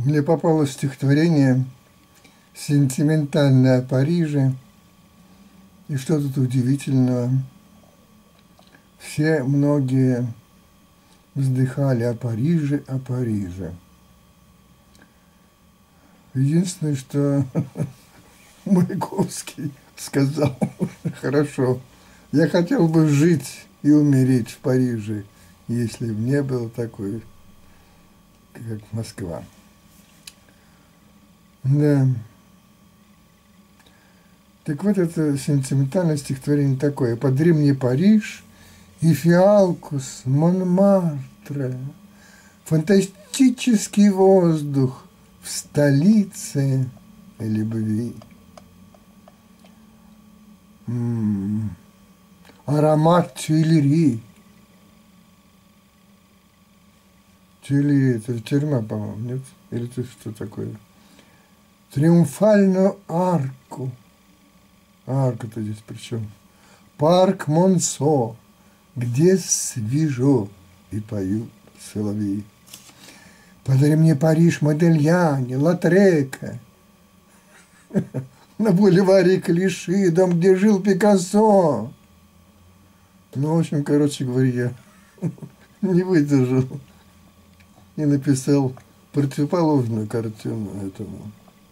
Мне попалось стихотворение сентиментальное о Париже. И что тут удивительного? Многие вздыхали о Париже, о Париже. Единственное, что Маяковский сказал: хорошо, я хотел бы жить и умереть в Париже, если бы не было такой, как Москва. Да. Так вот, это сентиментальное стихотворение такое. «Подари мне Париж и фиалку с Монмартра, фантастический воздух в столице любви. Аромат Тюильри». Тюильри – это тюрьма, по-моему, нет? Или это что такое? Триумфальную арку. Арка-то здесь при чем? Парк Монсо, где свежо и поют соловьи. Подари мне Париж, Модельяне, Латрека. На бульваре Клиши, дом, где жил Пикассо. Ну, в общем, короче говоря, я не выдержал и написал противоположную картину этому.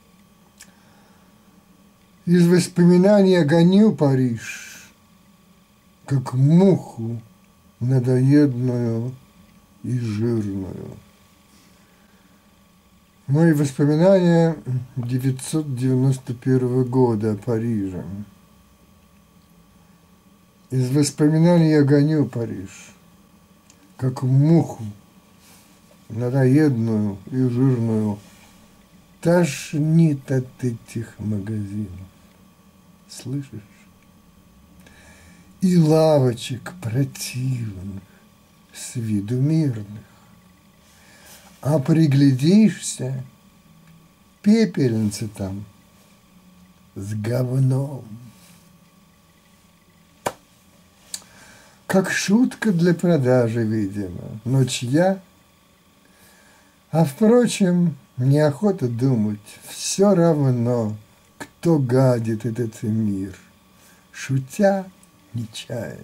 Из воспоминаний я гоню Париж, как муху надоедную и жирную. Мои воспоминания 991 года о Париже. Из воспоминаний я гоню Париж, как муху надоедную и жирную. Тошнит от этих магазинов. Слышишь? И лавочек противных, с виду мирных. А приглядишься, пепельницы там с говном. Как шутка для продажи, видимо, но чья? А впрочем, неохота думать, все равно, кто гадит этот мир, шутя нечаянно.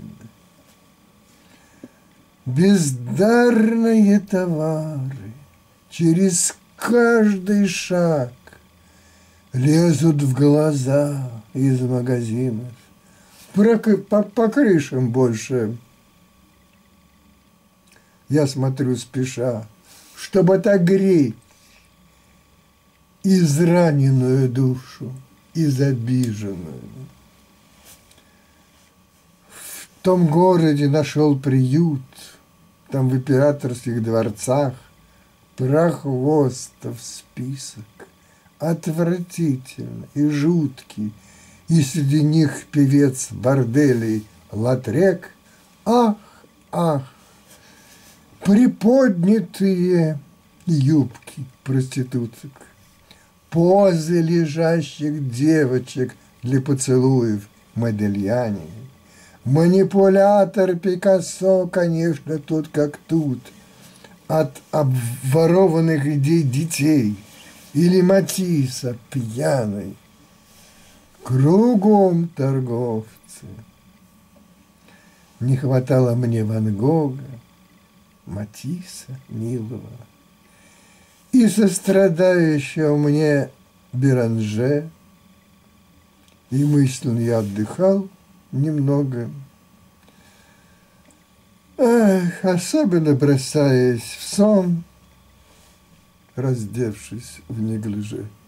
Бездарные товары через каждый шаг лезут в глаза из магазинов, по крышам больше. Я смотрю спеша, чтобы отогреть израненную душу, изобиженную. В том городе нашел приют, там в императорских дворцах прохвостов список, отвратительный и жуткий, и среди них певец борделей Латрек. Ах, ах, приподнятые юбки проституток, позы лежащих девочек для поцелуев Модельяне. Манипулятор Пикассо, конечно, тут как тут, от обворованных идей детей, или Матисса пьяный. Кругом торговцы. Не хватало мне Ван Гога, Матисса милого, и сострадающего мне Беранже, и мысленно я отдыхал немного, особенно бросаясь в сон, раздевшись в неглиже.